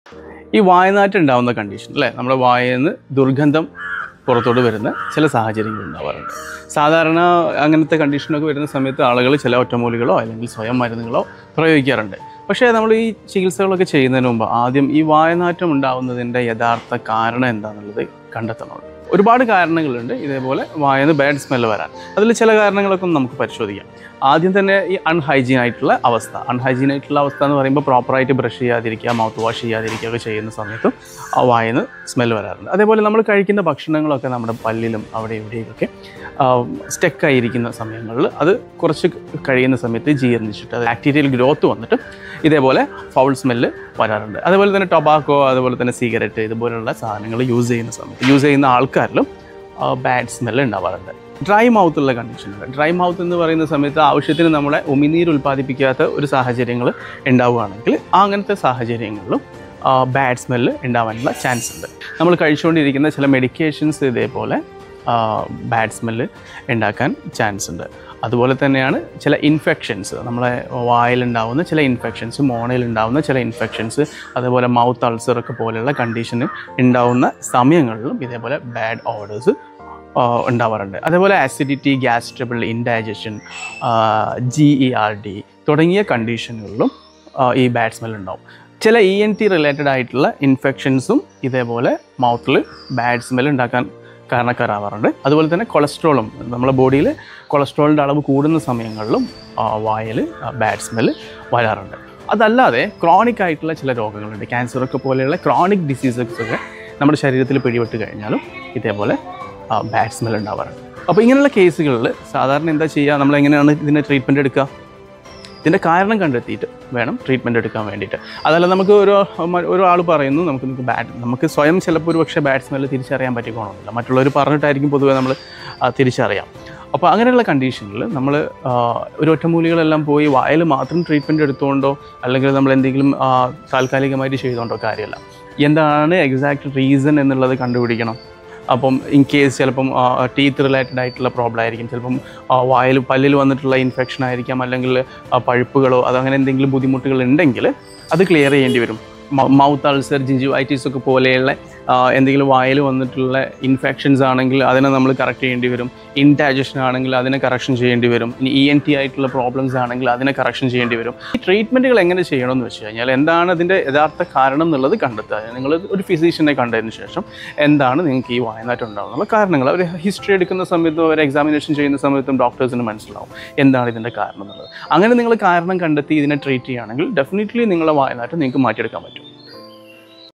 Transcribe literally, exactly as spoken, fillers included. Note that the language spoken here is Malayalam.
ഈ വായനാറ്റം ഉണ്ടാകുന്ന കണ്ടീഷൻ അല്ലേ, നമ്മുടെ വായയിൽ നിന്ന് ദുർഗന്ധം പുറത്തോട്ട് വരുന്ന ചില സാഹചര്യങ്ങൾ ഉണ്ടാവാറുണ്ട്. സാധാരണ അങ്ങനത്തെ കണ്ടീഷനൊക്കെ വരുന്ന സമയത്ത് ആളുകൾ ചില ഒറ്റമൂലികളോ അല്ലെങ്കിൽ സ്വയം മരുന്നുകളോ പ്രയോഗിക്കാറുണ്ട്. പക്ഷേ നമ്മൾ ഈ ചികിത്സകളൊക്കെ ചെയ്യുന്നതിന് മുമ്പ് ആദ്യം ഈ വായനാറ്റം ഉണ്ടാകുന്നതിൻ്റെ യഥാർത്ഥ കാരണം എന്താണെന്നുള്ളത് കണ്ടെത്തണം. ഒരുപാട് കാരണങ്ങളുണ്ട് ഇതേപോലെ വായന്ന് ബാഡ് സ്മെല്ല് വരാൻ. അതിൽ ചില കാരണങ്ങളൊക്കെ നമുക്ക് പരിശോധിക്കാം. ആദ്യം തന്നെ ഈ അൺഹൈജീൻ ആയിട്ടുള്ള അവസ്ഥ. അൺഹൈജീൻ ആയിട്ടുള്ള അവസ്ഥ എന്ന് പറയുമ്പോൾ പ്രോപ്പറായിട്ട് ബ്രഷ് ചെയ്യാതിരിക്കുക, മൗത്ത് വാഷ് ചെയ്യാതിരിക്കുക ഒക്കെ ചെയ്യുന്ന സമയത്തും ആ വായന്ന് സ്മെല്ല് വരാറുണ്ട്. അതേപോലെ നമ്മൾ കഴിക്കുന്ന ഭക്ഷണങ്ങളൊക്കെ നമ്മുടെ പല്ലിലും അവിടെ ഇവിടെയൊക്കെ സ്റ്റക്കായിരിക്കുന്ന സമയങ്ങളിൽ അത് കുറച്ച് കഴിയുന്ന സമയത്ത് ജീർണിച്ചിട്ട് അത് ബാക്ടീരിയൽ ഗ്രോത്ത് വന്നിട്ട് ഇതേപോലെ ഫൗൾ സ്മെല്ല് വരാറുണ്ട്. അതേപോലെ തന്നെ ടൊബാക്കോ, അതുപോലെ തന്നെ സിഗരറ്റ് ഇതുപോലുള്ള സാധനങ്ങൾ യൂസ് ചെയ്യുന്ന സമയത്ത് യൂസ് ചെയ്യുന്ന ആൾക്കാരിലും ബാഡ് സ്മെല്ല് ഉണ്ടാവാറുണ്ട്. ഡ്രൈ മൗത്തുള്ള കണ്ടീഷനുകൾ. ഡ്രൈ മൗത്ത് എന്ന് പറയുന്ന സമയത്ത് ആവശ്യത്തിന് നമ്മളെ ഉമിനീര് ഉൽപ്പാദിപ്പിക്കാത്ത ഒരു സാഹചര്യങ്ങൾ ഉണ്ടാവുകയാണെങ്കിൽ അങ്ങനത്തെ സാഹചര്യങ്ങളിലും ബാഡ് സ്മെല്ല് ഉണ്ടാവാനുള്ള ചാൻസ് ഉണ്ട്. നമ്മൾ കഴിച്ചുകൊണ്ടിരിക്കുന്ന ചില മെഡിക്കേഷൻസ് ഇതേപോലെ ബാഡ് സ്മെല്ല് ഉണ്ടാക്കാൻ ചാൻസ് ഉണ്ട്. അതുപോലെ തന്നെയാണ് ചില ഇൻഫെക്ഷൻസ്, നമ്മളെ വായിലുണ്ടാവുന്ന ചില ഇൻഫെക്ഷൻസ്, മോണയിലുണ്ടാവുന്ന ചില ഇൻഫെക്ഷൻസ്, അതുപോലെ മൗത്ത് അൾസറൊക്കെ പോലെയുള്ള കണ്ടീഷന് ഉണ്ടാവുന്ന സമയങ്ങളിലും ഇതേപോലെ ബാഡ് ഓഡേഴ്സ് ഉണ്ടാവാറുണ്ട്. അതേപോലെ acidity, gas trouble, indigestion, G E R D തുടങ്ങിയ കണ്ടീഷനുകളിലും ഈ ബാഡ് സ്മെൽ ഉണ്ടാവും. ചില ഇ എൻ ടി റിലേറ്റഡ് ആയിട്ടുള്ള ഇൻഫെക്ഷൻസും ഇതേപോലെ മൗത്തിൽ ബാഡ് സ്മെൽ ഉണ്ടാക്കാൻ കാരണക്കാരാവാറുണ്ട്. അതുപോലെ തന്നെ കൊളസ്ട്രോളും, നമ്മുടെ ബോഡിയിൽ കൊളസ്ട്രോളിൻ്റെ അളവ് കൂടുന്ന സമയങ്ങളിലും വായിൽ ബാഡ് സ്മെല്ല് വരാറുണ്ട്. അതല്ലാതെ ക്രോണിക് ആയിട്ടുള്ള ചില രോഗങ്ങളുണ്ട്. ക്യാൻസറൊക്കെ പോലെയുള്ള ക്രോണിക് ഡിസീസസ് ഒക്കെ നമ്മുടെ ശരീരത്തിൽ പിടിപെട്ട് കഴിഞ്ഞാലും ഇതേപോലെ ബാഡ് സ്മെൽ ഉണ്ടാവാറുണ്ട്. അപ്പോൾ ഇങ്ങനെയുള്ള കേസുകളിൽ സാധാരണ എന്താ ചെയ്യുക, നമ്മളെങ്ങനെയാണ് ഇതിൻ്റെ ട്രീറ്റ്മെൻറ്റ് എടുക്കുക? ഇതിൻ്റെ കാരണം കണ്ടെത്തിയിട്ട് വേണം ട്രീറ്റ്മെൻറ്റ് എടുക്കാൻ വേണ്ടിയിട്ട്. അതല്ല നമുക്ക് ഒരു ഒരാൾ പറയുന്നു നമുക്ക് നിങ്ങൾക്ക് ബാഡ് നമുക്ക് സ്വയം ചിലപ്പോൾ ഒരു പക്ഷേ ബാഡ് സ്മെല്ല് തിരിച്ചറിയാൻ പറ്റിക്കോണമെന്നില്ല, മറ്റുള്ളവർ പറഞ്ഞിട്ടായിരിക്കും പൊതുവേ നമ്മൾ തിരിച്ചറിയാം. അപ്പോൾ അങ്ങനെയുള്ള കണ്ടീഷനിൽ നമ്മൾ ഒരു ഒറ്റമൂലികളെല്ലാം പോയി വായിൽ മാത്രം ട്രീറ്റ്മെൻറ്റ് എടുത്തുകൊണ്ടോ അല്ലെങ്കിൽ നമ്മൾ എന്തെങ്കിലും താൽക്കാലികമായിട്ട് ചെയ്തുകൊണ്ടോ കാര്യമല്ല. എന്താണ് എക്സാക്റ്റ് റീസൺ എന്നുള്ളത് കണ്ടുപിടിക്കണം. അപ്പം ഇൻ കേസ് ചിലപ്പം ടീത്ത് റിലേറ്റഡ് ആയിട്ടുള്ള പ്രോബ്ലം ആയിരിക്കും, ചിലപ്പം വായിൽ പല്ലിൽ വന്നിട്ടുള്ള ഇൻഫെക്ഷൻ ആയിരിക്കാം, അല്ലെങ്കിൽ പഴുപ്പുകളോ അതങ്ങനെ എന്തെങ്കിലും ബുദ്ധിമുട്ടുകൾ ഉണ്ടെങ്കിൽ അത് ക്ലിയർ ചെയ്യേണ്ടി വരും. മൗത്ത് അൾസർ, ജിഞ്ചിവൈറ്റിസ് ഒക്കെ പോലെയുള്ള എന്തെങ്കിലും വായിൽ വന്നിട്ടുള്ള ഇൻഫെക്ഷൻസ് ആണെങ്കിൽ അതിനെ നമ്മൾ കറക്റ്റ് ചെയ്യേണ്ടി വരും. ഇൻഡൈജഷൻ ആണെങ്കിൽ അതിനെ കറക്ഷൻ ചെയ്യേണ്ടി വരും. ഇനി ഇ എൻ ടി ആയിട്ടുള്ള പ്രോബ്ലംസ് ആണെങ്കിൽ അതിനെ കറക്ഷൻ ചെയ്യേണ്ടി വരും. ഈ ട്രീറ്റ്മെൻറ്റുകൾ എങ്ങനെ ചെയ്യണമെന്ന് വെച്ച് കഴിഞ്ഞാൽ എന്താണ് അതിൻ്റെ യഥാർത്ഥ കാരണം എന്നുള്ളത് കണ്ടെത്തുക. നിങ്ങൾ ഒരു ഫിസീഷ്യനെ കണ്ടതിന് ശേഷം എന്താണ് നിങ്ങൾക്ക് ഈ വായനാറ്റം ഉണ്ടാകുന്നുള്ള കാരണങ്ങൾ അവർ ഹിസ്റ്ററി എടുക്കുന്ന സമയത്തും അവർ എക്സാമിനേഷൻ ചെയ്യുന്ന സമയത്തും ഡോക്ടേഴ്സിന് മനസ്സിലാവും എന്താണ് ഇതിൻ്റെ കാരണം എന്നുള്ളത്. അങ്ങനെ നിങ്ങൾ കാരണം കണ്ടെത്തി ഇതിനെ ട്രീറ്റ് ചെയ്യുകയാണെങ്കിൽ ഡെഫിനറ്റ്ലി നിങ്ങളുടെ വായനാറ്റം നിങ്ങൾക്ക് മാറ്റിയെടുക്കാൻ പറ്റും.